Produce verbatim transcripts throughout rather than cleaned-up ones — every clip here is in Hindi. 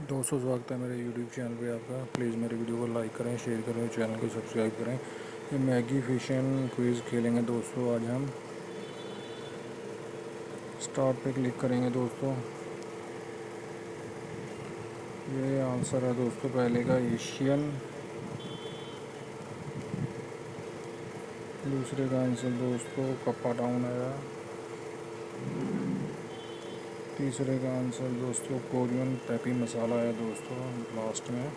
दोस्तों स्वागत है मेरे यूट्यूब चैनल पे आपका। प्लीज़ मेरे वीडियो को लाइक करें, शेयर करें, चैनल को सब्सक्राइब करें। ये मैगी फिशियन क्विज़ खेलेंगे दोस्तों। आज हम स्टार्ट पे क्लिक करेंगे दोस्तों। ये आंसर है दोस्तों पहले का एशियन, दूसरे का आंसर दोस्तों कप्पा टाउन आया, तीसरे का आंसर दोस्तों कोरियन पैपी मसाला है दोस्तों लास्ट में।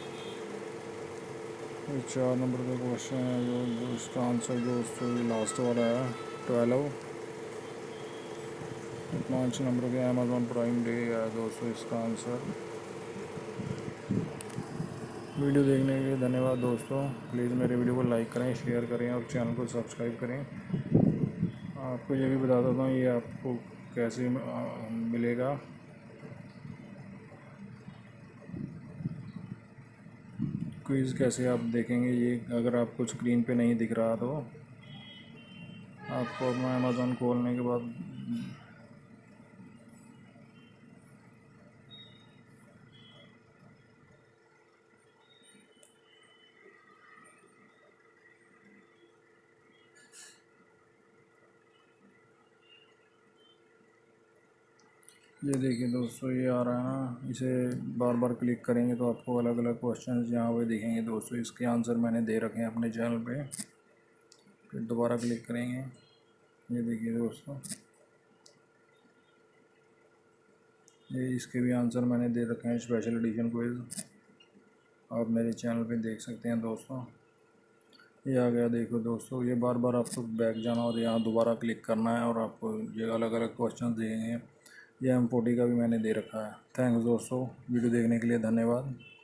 ये चार नंबर का क्वेश्चन है जो, जो इसका आंसर दोस्तों ये लास्ट वाला है ट्वेल्व। पाँच नंबर के अमेज़ॉन प्राइम डे है दोस्तों इसका आंसर। वीडियो देखने के लिए धन्यवाद दोस्तों। प्लीज़ मेरे वीडियो को लाइक करें, शेयर करें और चैनल को सब्सक्राइब करें। आपको ये भी बता देता हूँ ये आपको कैसे मिलेगा। क्विज़ कैसे आप देखेंगे ये, अगर आपको स्क्रीन पे नहीं दिख रहा तो आपको अपना अमेज़ॉन खोलने के बाद ये देखिए दोस्तों ये आ रहा है ना, इसे बार बार क्लिक करेंगे तो आपको अलग अलग क्वेश्चंस यहाँ पे दिखेंगे दोस्तों। इसके आंसर मैंने दे रखे हैं अपने चैनल पे। फिर दोबारा क्लिक करेंगे, ये देखिए दोस्तों ये इसके भी आंसर मैंने दे रखे हैं। स्पेशल एडिशन क्विज आप मेरे चैनल पे देख सकते हैं दोस्तों। ये आ गया देखो दोस्तों। ये बार बार आपको बैक जाना और यहाँ दोबारा क्लिक करना है और आपको ये अलग अलग क्वेश्चन देंगे। ये एम फोर्टी का भी मैंने दे रखा है। थैंक्स दोस्तों, वीडियो देखने के लिए धन्यवाद।